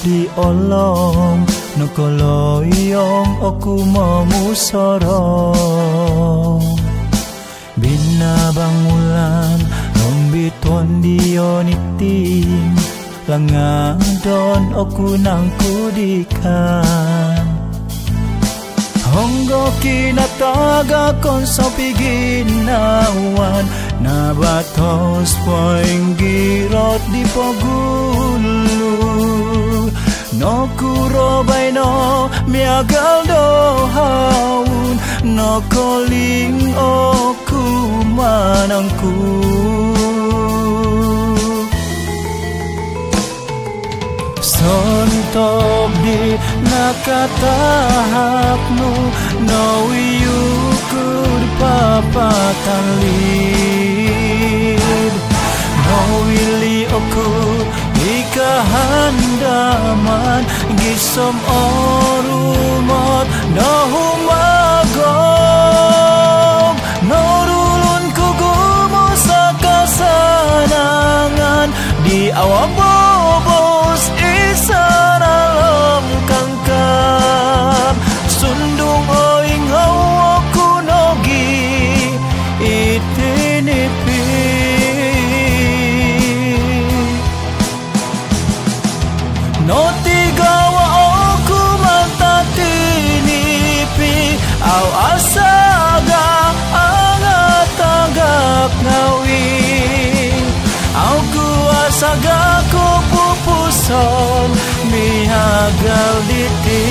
di olong nokoloyong oku memusorong bina bangulan lombituan dionitim langadon oku nangkudikan honggo kinataga konsopi ginawan nabatos poing girot di pogulu no kurobay no miagal dohaun no koling oku manangku sontok di nakatahapnu no wiyukur papatan lid no wili oku ikahandaman gisom orumot no humagom no rulun kugumo sa kasanangan di awabobos isaralam kangkap sundung oing hawaku nogi itinipi no tigawa oku matatinipi aw asaga angatagak ngawin aw kuasaga ko pupuson mihagal diti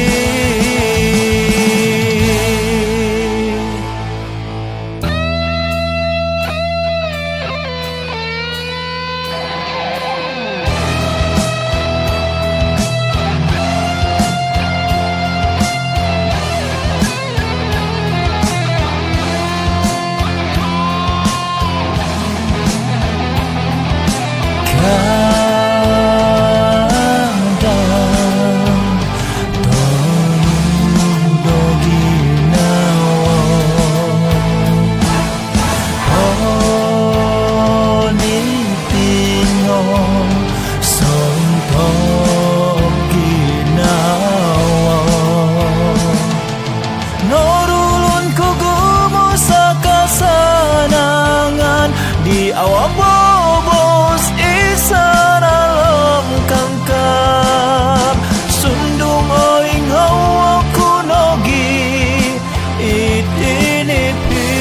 awabobos isaralam kangkap sundung oing hawaku nogi itinipi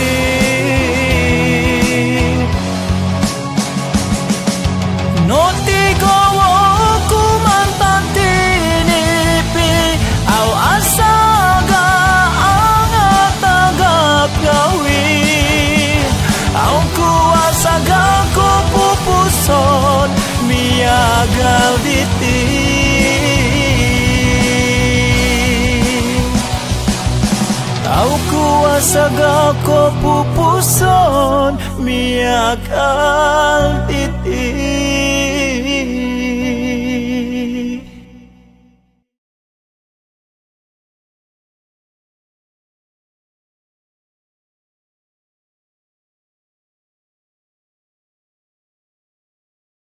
noti kawaku mantan tinipi aw asaga angatagap gawin aw kuasaga ko pupuson miagal diti aw kuasaga ko pupuson miagal diti